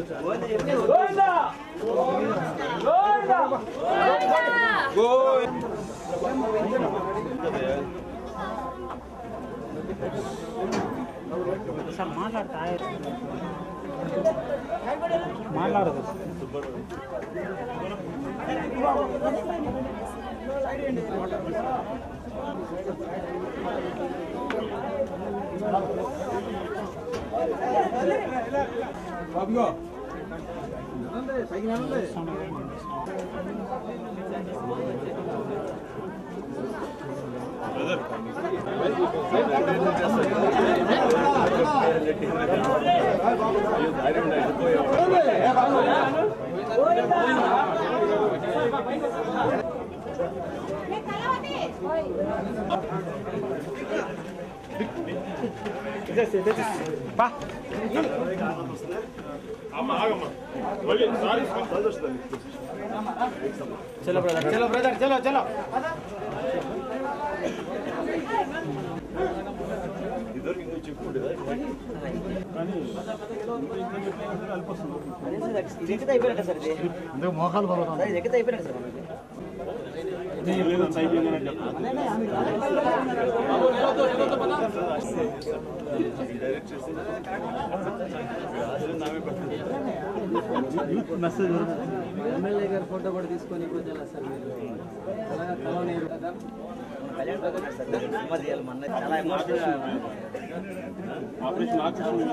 sir మాట్లాడతా మాట్లాడదు चलो ब्रदर चलो ब्रदर चलो चलो इधर इंदु चिप्पुंडేదా కానీ ఇది ఎక్కడ అయిపోయినట్ట సార్ ఇది ఇందుకు మోకాలు బలవుతాం సార్ ఇది ఎక్కడ అయిపోయినట్ట సార్ ఇది లేదు టైపింగ్ అని చెప్తాను డైరెక్ట్ చేసి నామే పెట్టండి మెసేజ్ ఎమ్మెల్యే గారి ఫోటో కూడా తీసుకొని కొంచెం సార్ మీరు అలాగా కాలనీ కదా కళ్యాణ్ బాబు సార్ మధ్యలో మన చాలా మాటలు ఆపరేషన్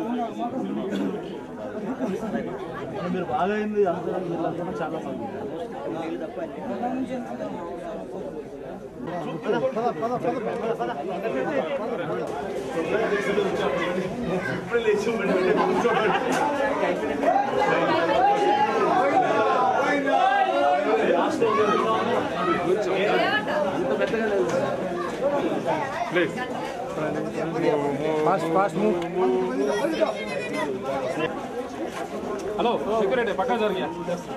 మీరు బాగా అయింది అందరూ చాలా మంది తప్ప फास्ट मूव हेलो सिक्योरिटी पक्का जर गया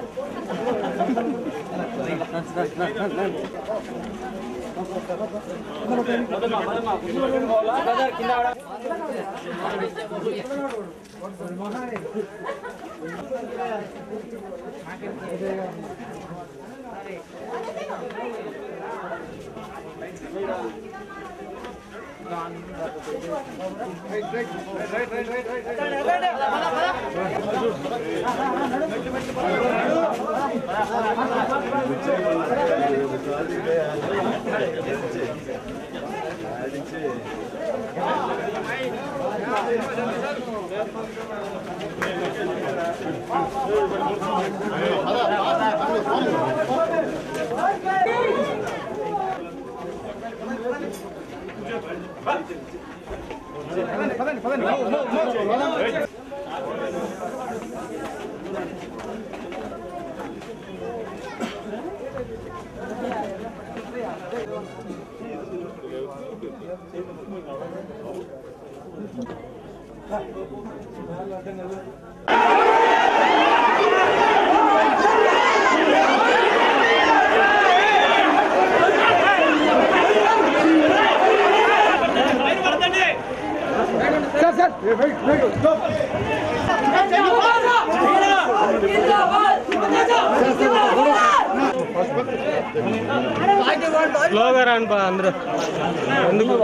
స్లోగా రాను పా అందరూ ఎందుకు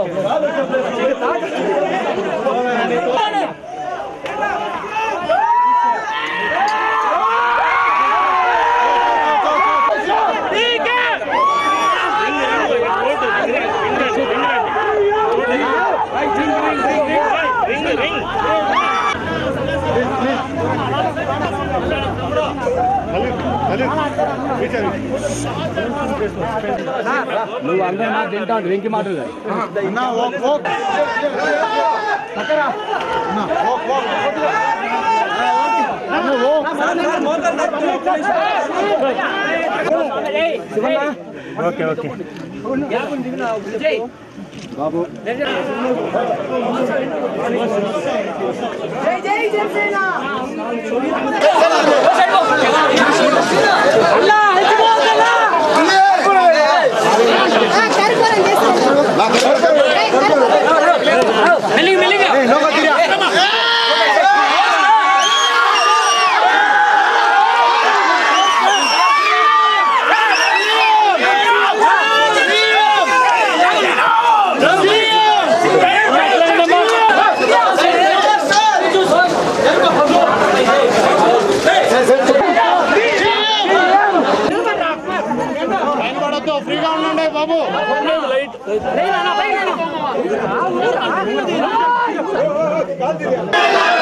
నువ్వు అందరూ నాకు తింటావు వెంకి మాటలు ఓకే ఓకే బాబు రే